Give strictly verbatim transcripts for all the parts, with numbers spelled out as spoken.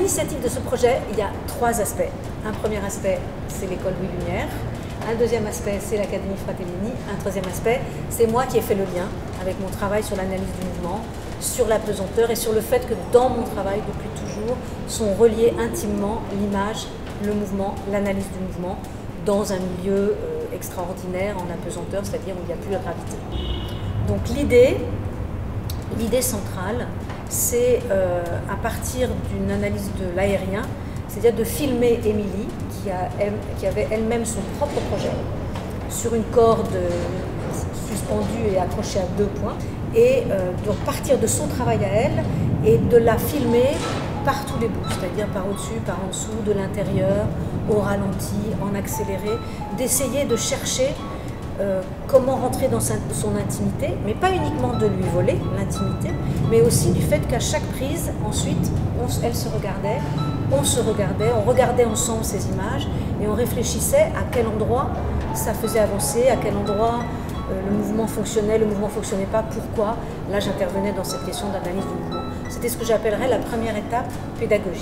l'initiative de ce projet, il y a trois aspects. Un premier aspect, c'est l'école Louis Lumière. Un deuxième aspect, c'est l'Académie Fratellini. Un troisième aspect, c'est moi qui ai fait le lien avec mon travail sur l'analyse du mouvement, sur la pesanteur et sur le fait que dans mon travail, depuis toujours, sont reliés intimement l'image, le mouvement, l'analyse du mouvement dans un milieu euh, extraordinaire en apesanteur, c'est-à-dire où il n'y a plus la gravité. Donc l'idée, l'idée centrale, c'est euh, à partir d'une analyse de l'aérien, c'est-à-dire de filmer Émilie, qui, a, elle, qui avait elle-même son propre projet, sur une corde suspendue et accrochée à deux points, et euh, de partir de son travail à elle et de la filmer par tous les bouts, c'est-à-dire par au-dessus, par en dessous, de l'intérieur, au ralenti, en accéléré, d'essayer de chercher euh, comment rentrer dans sa, son intimité, mais pas uniquement de lui voler l'intimité, mais aussi du fait qu'à chaque prise, ensuite, on, elle se regardait, on se regardait, on regardait ensemble ces images et on réfléchissait à quel endroit ça faisait avancer, à quel endroit euh, le mouvement fonctionnait, le mouvement ne fonctionnait pas, pourquoi. Là, j'intervenais dans cette question d'analyse du mouvement. C'était ce que j'appellerais la première étape pédagogique.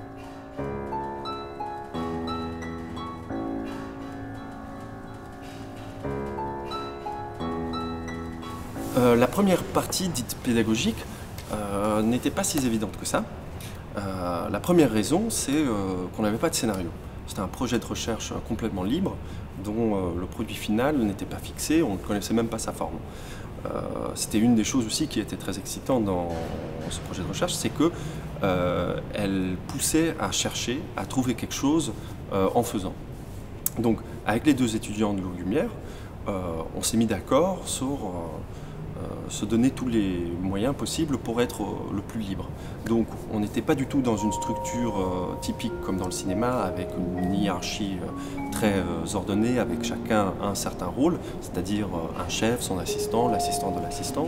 Euh, la première partie dite pédagogique euh, n'était pas si évidente que ça. Euh, la première raison, c'est euh, qu'on n'avait pas de scénario. C'était un projet de recherche complètement libre, dont euh, le produit final n'était pas fixé, on ne connaissait même pas sa forme. Euh, C'était une des choses aussi qui était très excitante dans ce projet de recherche, c'est qu'elle euh, poussait à chercher, à trouver quelque chose euh, en faisant. Donc, avec les deux étudiants de Louis Lumière, euh, on s'est mis d'accord sur euh, se donner tous les moyens possibles pour être le plus libre. Donc on n'était pas du tout dans une structure euh, typique comme dans le cinéma, avec une hiérarchie euh, très euh, ordonnée, avec chacun un certain rôle, c'est-à-dire euh, un chef, son assistant, l'assistant de l'assistant.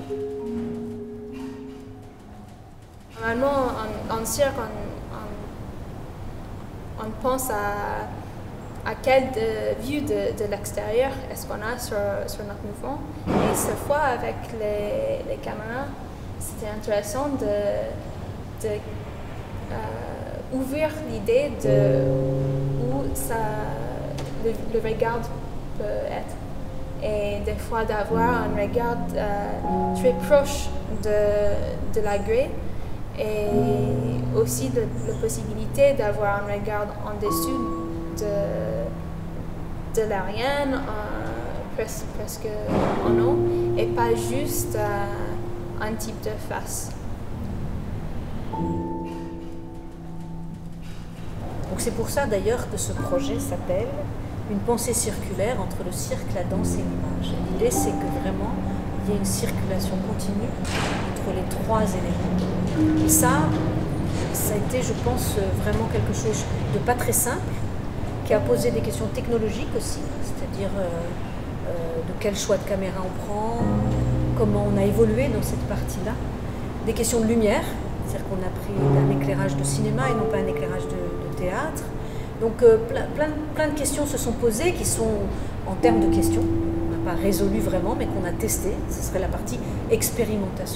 Normalement, en, en cirque, on, on, on pense à à quelle de, vue de, de l'extérieur est-ce qu'on a sur, sur notre mouvement. Et cette fois, avec les, les caméras, c'était intéressant de, de euh, ouvrir l'idée de où ça, le, le regard peut être. Et des fois, d'avoir un regard euh, très proche de, de la grille et aussi de, la possibilité d'avoir un regard en dessous de, de l'aérienne, euh, presque, presque en haut, et pas juste euh, un type de face. Donc c'est pour ça d'ailleurs que ce projet s'appelle une pensée circulaire entre le cirque, la danse et l'image. L'idée c'est que vraiment il y ait une circulation continue entre les trois éléments. Et ça, ça a été, je pense, vraiment quelque chose de pas très simple, qui a posé des questions technologiques aussi, c'est-à-dire euh, euh, de quel choix de caméra on prend, comment on a évolué dans cette partie-là, des questions de lumière, c'est-à-dire qu'on a pris un éclairage de cinéma et non pas un éclairage de, de théâtre. Donc euh, plein, plein, plein de questions se sont posées qui sont en termes de questions, on n'a pas résolu vraiment, mais qu'on a testé, ce serait la partie expérimentation.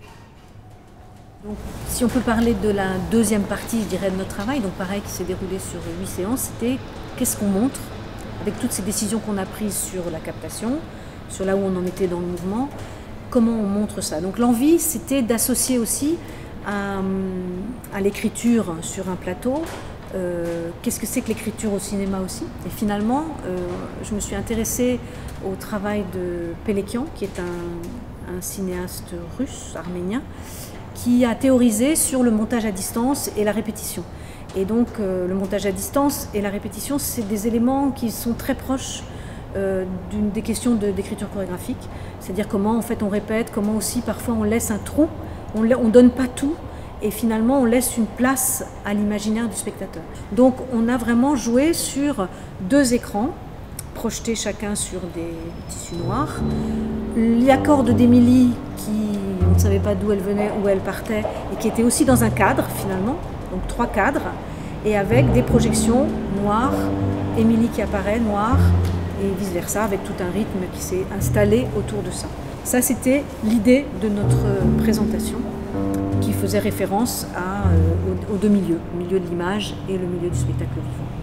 Donc, si on peut parler de la deuxième partie, je dirais, de notre travail, donc pareil, qui s'est déroulé sur huit séances, c'était qu'est-ce qu'on montre avec toutes ces décisions qu'on a prises sur la captation, sur là où on en était dans le mouvement, comment on montre ça. Donc l'envie, c'était d'associer aussi à, à l'écriture sur un plateau, euh, qu'est-ce que c'est que l'écriture au cinéma aussi. Et finalement, euh, je me suis intéressée au travail de Pélékian, qui est un, un cinéaste russe, arménien, qui a théorisé sur le montage à distance et la répétition. Et donc euh, le montage à distance et la répétition, c'est des éléments qui sont très proches euh, d'une des questions d'écriture chorégraphique, c'est-à-dire comment en fait on répète, comment aussi parfois on laisse un trou, on ne donne pas tout, et finalement on laisse une place à l'imaginaire du spectateur. Donc on a vraiment joué sur deux écrans, projetés chacun sur des tissus noirs. La corde d'Émilie, qui on ne savait pas d'où elle venait, où elle partait, et qui était aussi dans un cadre finalement, donc trois cadres, et avec des projections noires, Émilie qui apparaît, noire, et vice-versa, avec tout un rythme qui s'est installé autour de ça. Ça, c'était l'idée de notre présentation, qui faisait référence à euh, aux, aux deux milieux, le milieu de l'image et le milieu du spectacle vivant.